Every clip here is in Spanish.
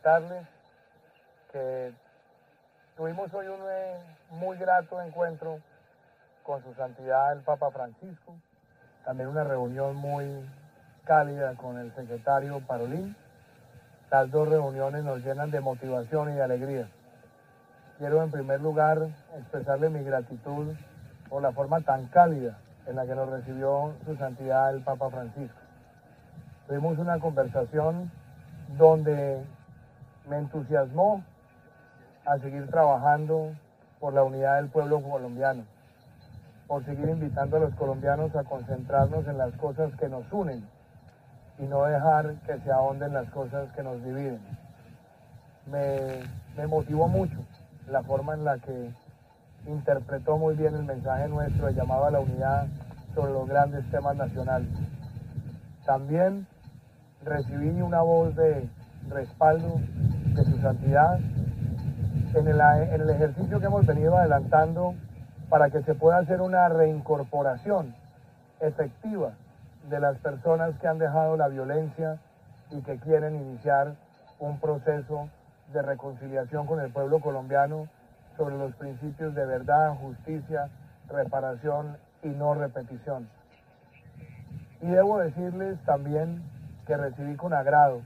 comentarles que tuvimos hoy un muy grato encuentro con su santidad el Papa Francisco, también una reunión muy cálida con el secretario Parolin. Las dos reuniones nos llenan de motivación y de alegría. Quiero en primer lugar expresarle mi gratitud por la forma tan cálida en la que nos recibió su santidad el Papa Francisco. Tuvimos una conversación donde me entusiasmó a seguir trabajando por la unidad del pueblo colombiano, por seguir invitando a los colombianos a concentrarnos en las cosas que nos unen y no dejar que se ahonden las cosas que nos dividen. Me motivó mucho la forma en la que interpretó muy bien el mensaje nuestro de llamado a la unidad sobre los grandes temas nacionales. También recibí una voz de respaldo de su santidad en el ejercicio que hemos venido adelantando para que se pueda hacer una reincorporación efectiva de las personas que han dejado la violencia y que quieren iniciar un proceso de reconciliación con el pueblo colombiano sobre los principios de verdad, justicia, reparación y no repetición. Y debo decirles también que recibí con agrado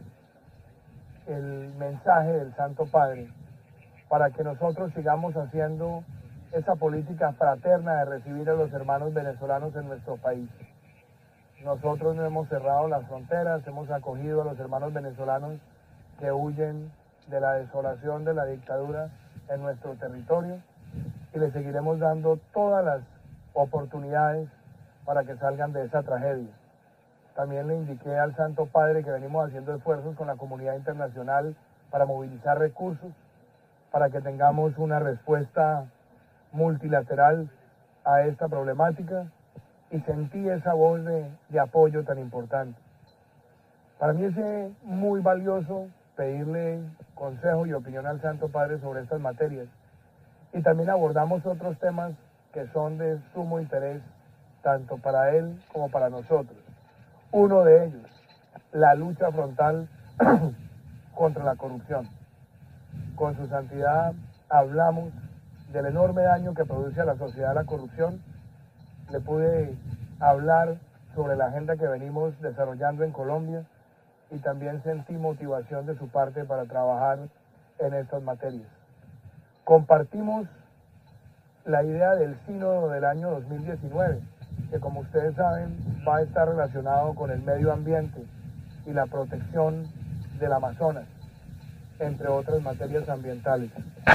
el mensaje del Santo Padre para que nosotros sigamos haciendo esa política fraterna de recibir a los hermanos venezolanos en nuestro país. Nosotros no hemos cerrado las fronteras, hemos acogido a los hermanos venezolanos que huyen de la desolación de la dictadura en nuestro territorio y les seguiremos dando todas las oportunidades para que salgan de esa tragedia. También le indiqué al Santo Padre que venimos haciendo esfuerzos con la comunidad internacional para movilizar recursos, para que tengamos una respuesta multilateral a esta problemática, y sentí esa voz de apoyo tan importante. Para mí es muy valioso pedirle consejo y opinión al Santo Padre sobre estas materias, y también abordamos otros temas que son de sumo interés tanto para él como para nosotros. Uno de ellos, la lucha frontal contra la corrupción. Con su santidad hablamos del enorme daño que produce a la sociedad la corrupción. Le pude hablar sobre la agenda que venimos desarrollando en Colombia y también sentí motivación de su parte para trabajar en estas materias. Compartimos la idea del sínodo del año 2019, que como ustedes saben va a estar relacionado con el medio ambiente y la protección del Amazonas, entre otras materias ambientales.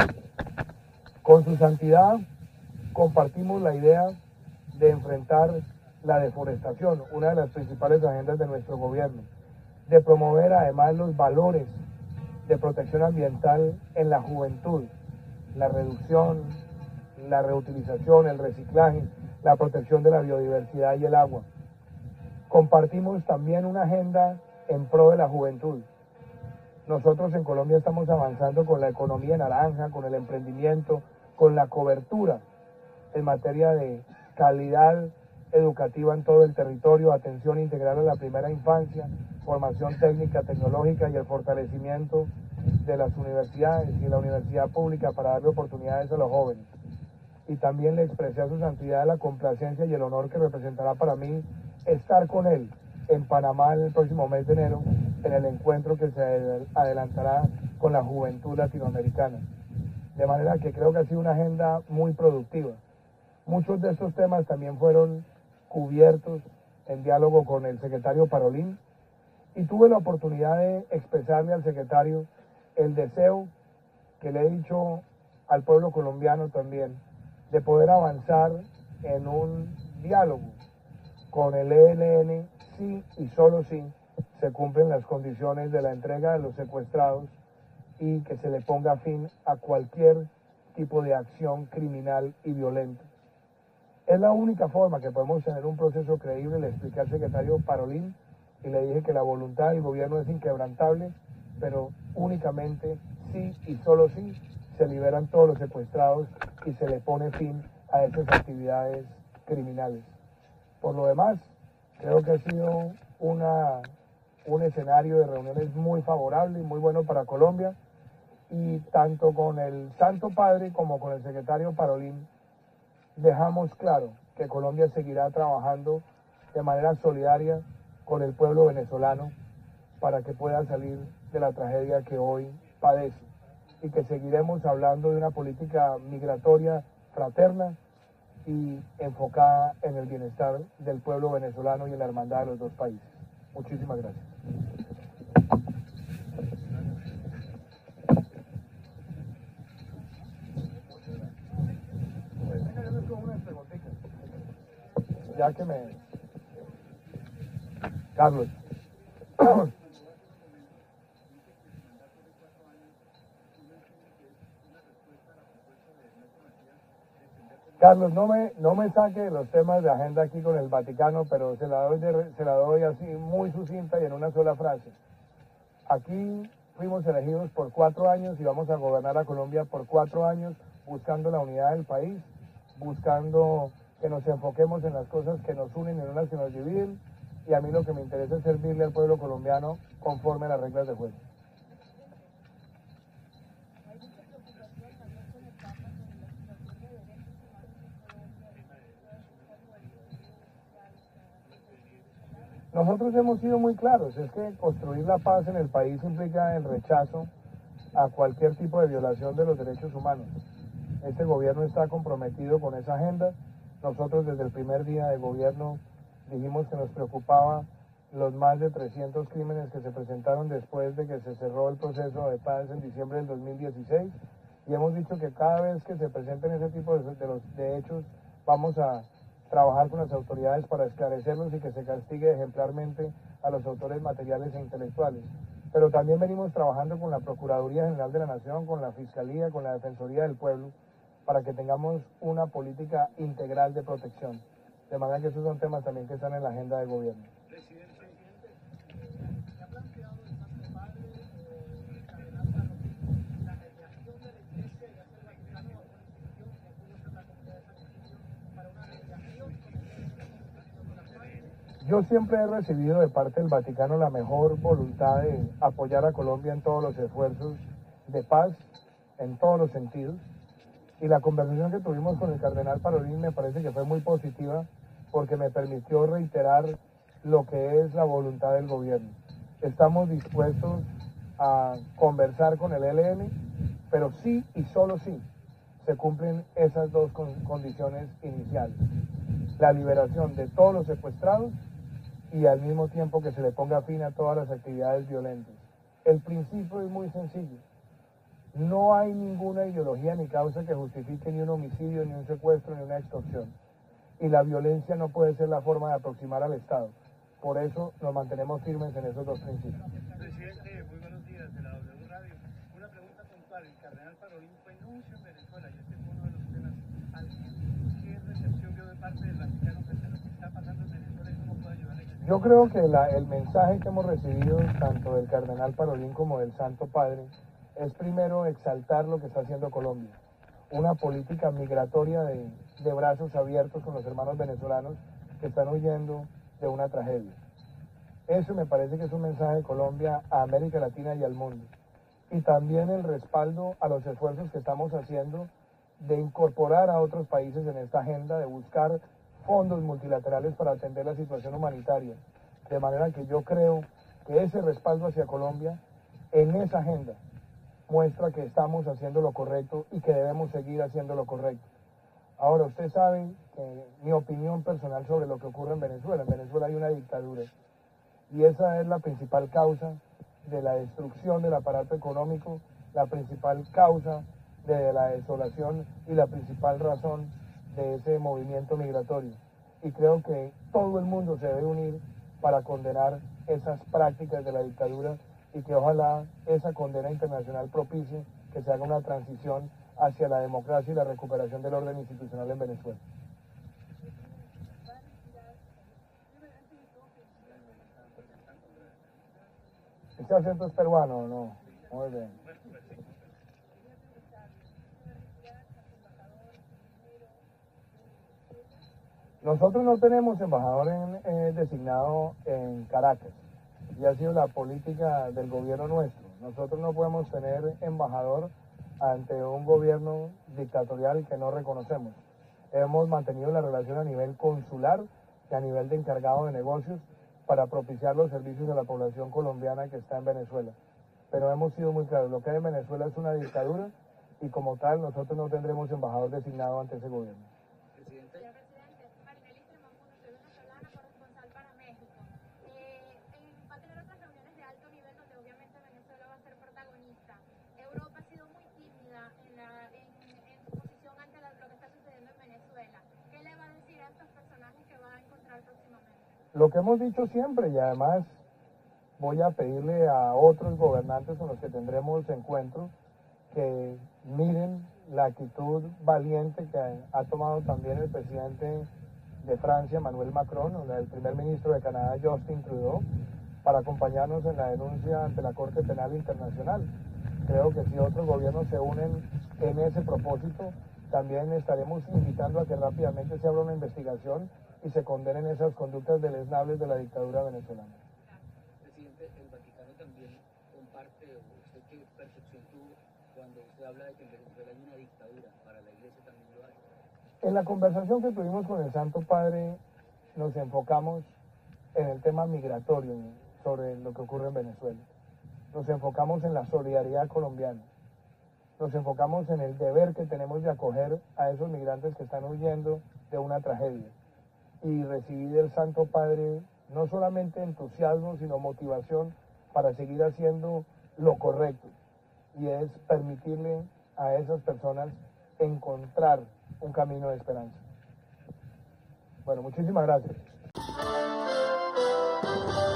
Con su santidad compartimos la idea de enfrentar la deforestación, una de las principales agendas de nuestro gobierno, de promover además los valores de protección ambiental en la juventud, la reducción, la reutilización, el reciclaje, la protección de la biodiversidad y el agua. Compartimos también una agenda en pro de la juventud. Nosotros en Colombia estamos avanzando con la economía naranja, con el emprendimiento, con la cobertura en materia de calidad educativa en todo el territorio, atención integral a la primera infancia, formación técnica, tecnológica y el fortalecimiento de las universidades y la universidad pública para darle oportunidades a los jóvenes. Y también le expresé a su santidad la complacencia y el honor que representará para mí estar con él en Panamá en el próximo mes de enero, en el encuentro que se adelantará con la juventud latinoamericana. De manera que creo que ha sido una agenda muy productiva. Muchos de estos temas también fueron cubiertos en diálogo con el secretario Parolin, y tuve la oportunidad de expresarle al secretario el deseo que le he dicho al pueblo colombiano también, de poder avanzar en un diálogo con el ELN si y solo si se cumplen las condiciones de la entrega de los secuestrados y que se le ponga fin a cualquier tipo de acción criminal y violenta. Es la única forma que podemos tener un proceso creíble. Le expliqué al secretario Parolin y le dije que la voluntad del gobierno es inquebrantable, pero únicamente si y solo si se liberan todos los secuestrados y se le pone fin a esas actividades criminales. Por lo demás, creo que ha sido una un escenario de reuniones muy favorable y muy bueno para Colombia, y tanto con el Santo Padre como con el secretario Parolin dejamos claro que Colombia seguirá trabajando de manera solidaria con el pueblo venezolano para que pueda salir de la tragedia que hoy padece, y que seguiremos hablando de una política migratoria fraterna y enfocada en el bienestar del pueblo venezolano y en la hermandad de los dos países. Muchísimas gracias. Ya que me... Carlos. Carlos, no me saque los temas de agenda aquí con el Vaticano, pero se la doy así muy sucinta y en una sola frase. Aquí fuimos elegidos por 4 años y vamos a gobernar a Colombia por 4 años, buscando la unidad del país, buscando que nos enfoquemos en las cosas que nos unen y no las que nos dividen, y a mí lo que me interesa es servirle al pueblo colombiano conforme a las reglas de juego. Nosotros hemos sido muy claros, es que construir la paz en el país implica el rechazo a cualquier tipo de violación de los derechos humanos. Este gobierno está comprometido con esa agenda. Nosotros desde el primer día de gobierno dijimos que nos preocupaba los más de 300 crímenes que se presentaron después de que se cerró el proceso de paz en diciembre del 2016, y hemos dicho que cada vez que se presenten ese tipo de hechos vamos a trabajar con las autoridades para esclarecerlos y que se castigue ejemplarmente a los autores materiales e intelectuales. Pero también venimos trabajando con la Procuraduría General de la Nación, con la Fiscalía, con la Defensoría del Pueblo, para que tengamos una política integral de protección. De manera que esos son temas también que están en la agenda de gobierno. Yo siempre he recibido de parte del Vaticano la mejor voluntad de apoyar a Colombia en todos los esfuerzos de paz, en todos los sentidos, y la conversación que tuvimos con el cardenal Parolin me parece que fue muy positiva porque me permitió reiterar lo que es la voluntad del gobierno. Estamos dispuestos a conversar con el ELN, pero sí y solo sí se cumplen esas dos condiciones iniciales: la liberación de todos los secuestrados y al mismo tiempo que se le ponga fin a todas las actividades violentas. El principio es muy sencillo. No hay ninguna ideología ni causa que justifique ni un homicidio, ni un secuestro, ni una extorsión. Y la violencia no puede ser la forma de aproximar al Estado. Por eso nos mantenemos firmes en esos dos principios. Presidente, muy buenos días de la W Radio. Una pregunta puntual. El cardenal Parolin fue nuncio en Venezuela y este fue uno de los temas al día. ¿Qué recepción dio de parte del Vaticano frente a lo que está pasando en Venezuela y cómo puede ayudar a la... Yo creo que el mensaje que hemos recibido tanto del cardenal Parolin como del Santo Padre es primero exaltar lo que está haciendo Colombia, una política migratoria de brazos abiertos con los hermanos venezolanos que están huyendo de una tragedia. Eso me parece que es un mensaje de Colombia a América Latina y al mundo. Y también el respaldo a los esfuerzos que estamos haciendo de incorporar a otros países en esta agenda, de buscar fondos multilaterales para atender la situación humanitaria. De manera que yo creo que ese respaldo hacia Colombia en esa agenda muestra que estamos haciendo lo correcto y que debemos seguir haciendo lo correcto. Ahora, usted sabe que mi opinión personal sobre lo que ocurre en Venezuela. En Venezuela hay una dictadura y esa es la principal causa de la destrucción del aparato económico, la principal causa de la desolación y la principal razón de ese movimiento migratorio. Y creo que todo el mundo se debe unir para condenar esas prácticas de la dictadura y que ojalá esa condena internacional propicie que se haga una transición hacia la democracia y la recuperación del orden institucional en Venezuela. ¿Este acento es peruano o no? Muy bien. Nosotros no tenemos embajador designado en Caracas. y ha sido la política del gobierno nuestro. Nosotros no podemos tener embajador ante un gobierno dictatorial que no reconocemos. Hemos mantenido la relación a nivel consular y a nivel de encargado de negocios para propiciar los servicios a la población colombiana que está en Venezuela. Pero hemos sido muy claros, lo que hay en Venezuela es una dictadura y como tal nosotros no tendremos embajador designado ante ese gobierno. Presidente. Señor presidente, Marinelli Tremonfuno, soy venezolana, corresponsal para México. Va a tener otras reuniones de alto nivel donde obviamente Venezuela va a ser protagonista. Europa ha sido muy tímida en su posición ante lo que está sucediendo en Venezuela. ¿Qué le va a decir a estos personajes que va a encontrar próximamente? Lo que hemos dicho siempre, y además voy a pedirle a otros gobernantes con los que tendremos encuentros que miren la actitud valiente que ha tomado también el presidente de Francia, Emmanuel Macron, o el primer ministro de Canadá, Justin Trudeau, para acompañarnos en la denuncia ante la Corte Penal Internacional. Creo que si otros gobiernos se unen en ese propósito, también estaremos invitando a que rápidamente se abra una investigación y se condenen esas conductas deleznables de la dictadura venezolana. Presidente, el Vaticano también comparte, o usted qué percepción tuvo cuando usted habla de que en Venezuela hay una dictadura, para la Iglesia también lo hay. En la conversación que tuvimos con el Santo Padre nos enfocamos en el tema migratorio sobre lo que ocurre en Venezuela. Nos enfocamos en la solidaridad colombiana. Nos enfocamos en el deber que tenemos de acoger a esos migrantes que están huyendo de una tragedia. Y recibí del Santo Padre no solamente entusiasmo, sino motivación para seguir haciendo lo correcto. Y es permitirle a esas personas encontrar un camino de esperanza. Bueno, muchísimas gracias.